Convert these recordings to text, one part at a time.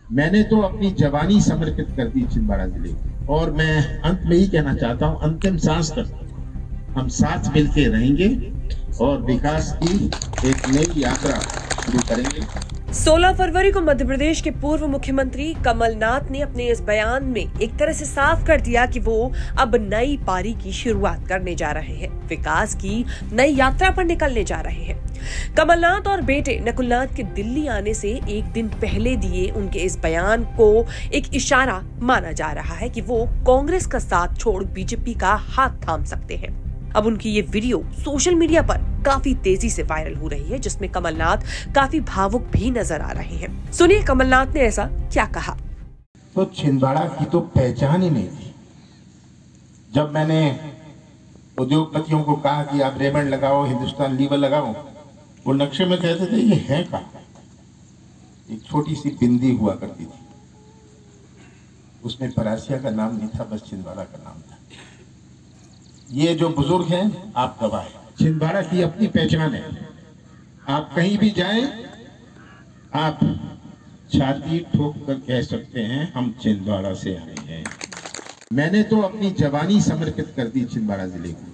मैंने तो अपनी जवानी समर्पित कर दी छिंदवाड़ा जिले को, और मैं अंत में ही कहना चाहता हूं, अंतिम सांस तक हम साथ मिलकर रहेंगे और विकास की एक नई यात्रा शुरू करेंगे। 16 फरवरी को मध्य प्रदेश के पूर्व मुख्यमंत्री कमलनाथ ने अपने इस बयान में एक तरह से साफ कर दिया कि वो अब नई पारी की शुरुआत करने जा रहे हैं, विकास की नई यात्रा पर निकलने जा रहे हैं। कमलनाथ और बेटे नकुलनाथ के दिल्ली आने से एक दिन पहले दिए उनके इस बयान को एक इशारा माना जा रहा है कि वो कांग्रेस का साथ छोड़ बीजेपी का हाथ थाम सकते हैं। अब उनकी ये वीडियो सोशल मीडिया पर काफी तेजी से वायरल हो रही है, जिसमें कमलनाथ काफी भावुक भी नजर आ रहे हैं। सुनिए कमलनाथ ने ऐसा क्या कहा। तो छिंदवाड़ा की तो पहचान ही नहीं थी। जब मैंने उद्योगपतियों को कहा कि आप रेमंड लगाओ, हिंदुस्तान लीवर लगाओ, वो नक्शे में कहते थे ये है कहाँ। एक छोटी सी बिंदी हुआ करती थी, उसमें परासिया का नाम नहीं था, बस छिंदवाड़ा का नाम था। ये जो बुजुर्ग हैं, आप गवाह हैं। छिंदवाड़ा की अपनी पहचान है। आप कहीं भी जाएं, आप छाती ठोक कर कह सकते हैं हम छिंदवाड़ा से आए हैं। मैंने तो अपनी जवानी समर्पित कर दी छिंदवाड़ा जिले को,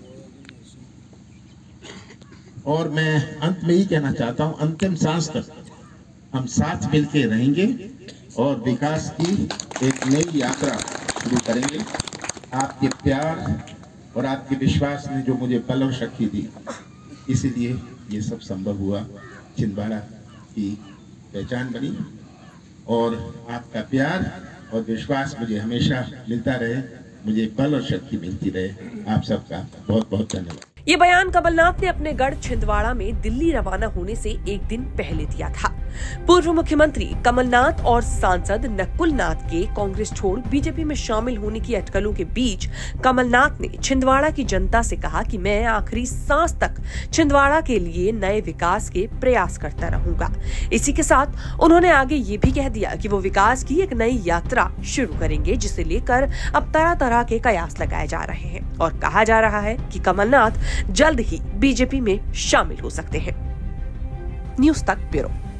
और मैं अंत में ही कहना चाहता हूं, अंतिम सांस तक हम साथ मिलकर रहेंगे और विकास की एक नई यात्रा शुरू करेंगे। आपके प्यार और आपके विश्वास ने जो मुझे बल और शक्ति दी, इसीलिए ये सब संभव हुआ। छिंदवाड़ा की पहचान बनी, और आपका प्यार और विश्वास मुझे हमेशा मिलता रहे, मुझे बल और शक्ति मिलती रहे। आप सबका बहुत बहुत धन्यवाद। ये बयान कमलनाथ ने अपने गढ़ छिंदवाड़ा में दिल्ली रवाना होने से एक दिन पहले दिया था। पूर्व मुख्यमंत्री कमलनाथ और सांसद नकुलनाथ के कांग्रेस छोड़ बीजेपी में शामिल होने की अटकलों के बीच कमलनाथ ने छिंदवाड़ा की जनता से कहा कि मैं आखिरी सांस तक छिंदवाड़ा के लिए नए विकास के प्रयास करता रहूंगा। इसी के साथ उन्होंने आगे ये भी कह दिया कि वो विकास की एक नई यात्रा शुरू करेंगे, जिसे लेकर अब तरह तरह के कयास लगाए जा रहे हैं, और कहा जा रहा है कि कमलनाथ जल्द ही बीजेपी में शामिल हो सकते हैं। न्यूज़ तक ब्यूरो।